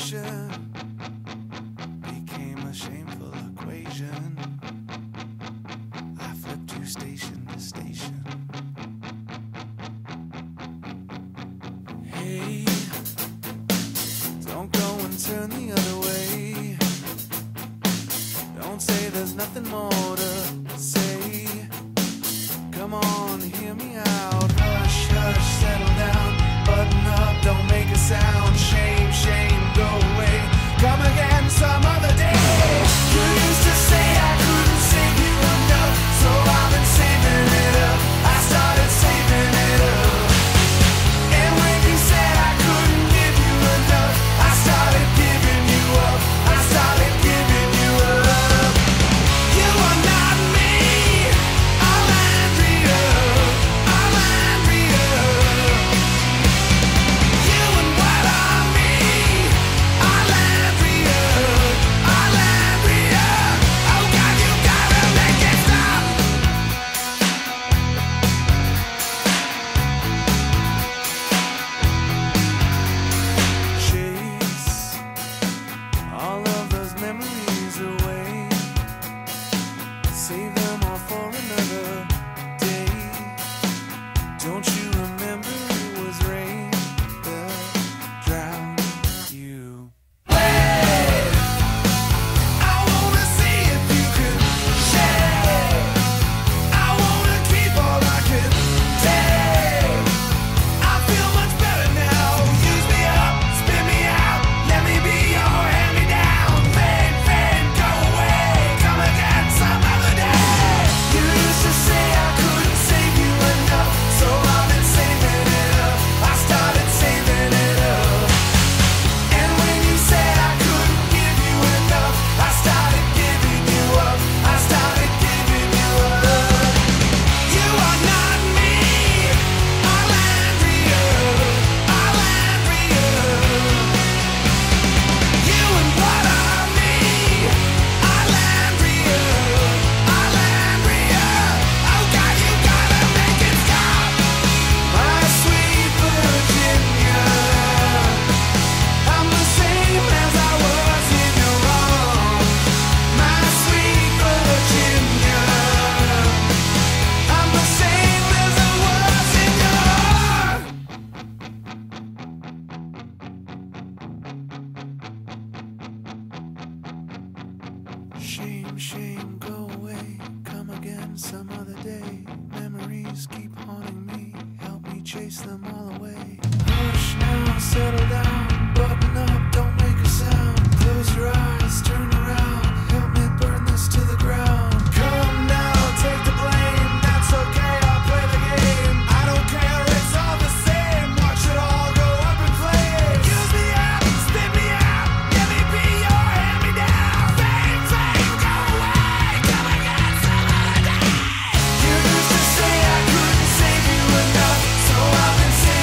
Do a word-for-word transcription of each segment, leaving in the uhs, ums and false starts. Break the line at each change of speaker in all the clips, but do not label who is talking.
station became a shameful equation. I flipped you station to station. Hey, don't go and turn the other way. Don't say there's nothing more to say. Come on, hear me out. Hush, hush, settle down. Button up, don't make a sound. Shame, shame, go away. Come again some other day. You used to say I couldn't save you enough, so I've been saving it up. I started saving it up. And when you said I couldn't give you enough, I started giving you up. I started giving you up. You are not me. I'm Andrea. I'm Andrea. You and what are me? I'm Andrea. I'm Andrea. Oh God, you gotta make it stop. Chase all of those memories away. Save them all for another day. Don't you remember it was rain that drowned you? Hey, I wanna see if you can share. I wanna keep all I can take. I feel much better now. Use me up, spin me out. Let me be your hand-me-down. Fade, fade, go away. Come again some other day. You used to say I couldn't save you enough, so I've been saving it up. I started saving it up. And when you said I couldn't give you enough, I started giving you up. I started giving you up. You are not me. I'm Andrea. I'm Andrea. You and what are me? I'm Andrea. I'm Andrea. Oh God, you gotta make it stop. My sweet Virginia, I'm the same as I was in your arms. My sweet Virginia, I'm the same as I was in your arms. Shame, shame, go away. Come again some other day. Memories keep haunting me. Help me chase them all away. Hush now, settle down. Button up, don't make a sound. Close your eyes, turn around. Help me burn this to the ground. Come now, take the blame. That's okay, I'll play the game. I don't care, it's all the same. Watch it all go up in flames. Use me up, spit me out. Let me be your hand-me-down. Fame, fame, go away. Come again some other day. You used to say I couldn't save you enough, so I've been saving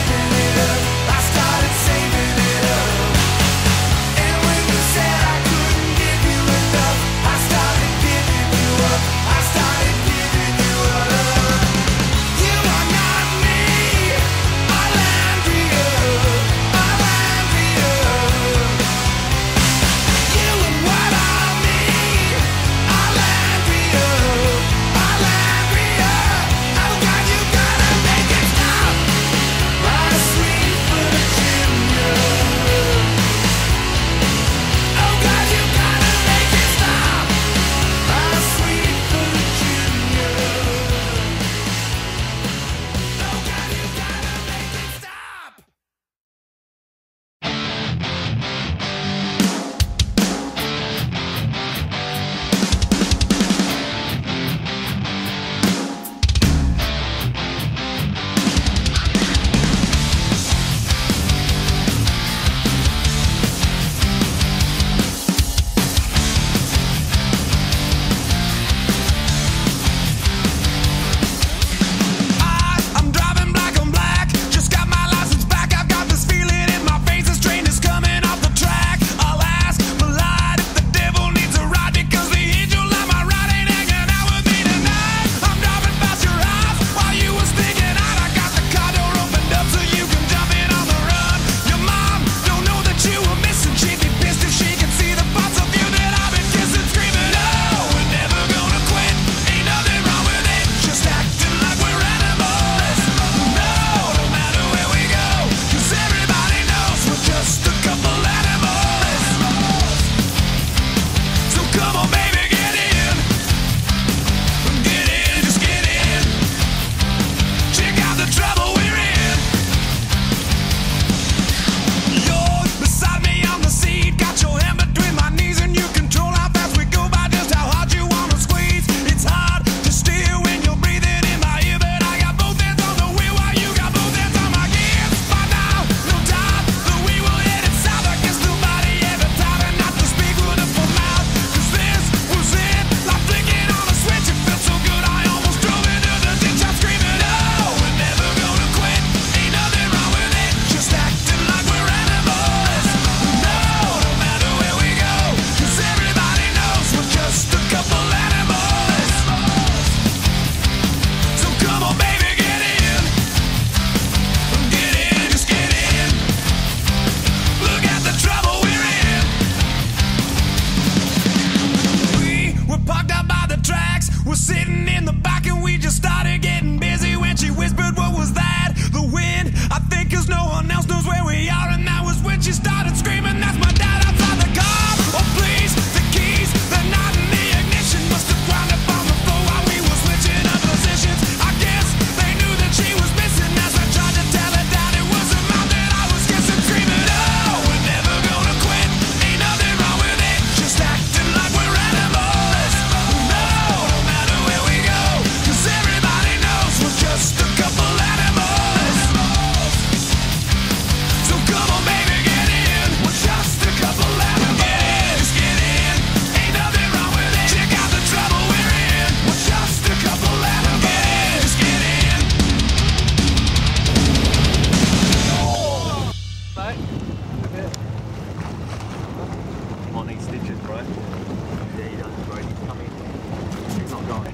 on these stitches, bro. Yeah, he does, bro. He's coming. He's not going.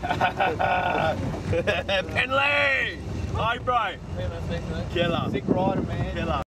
Penley! Hi, bro.
Man, I think that.
Killer.
Sick rider, man.
Killer.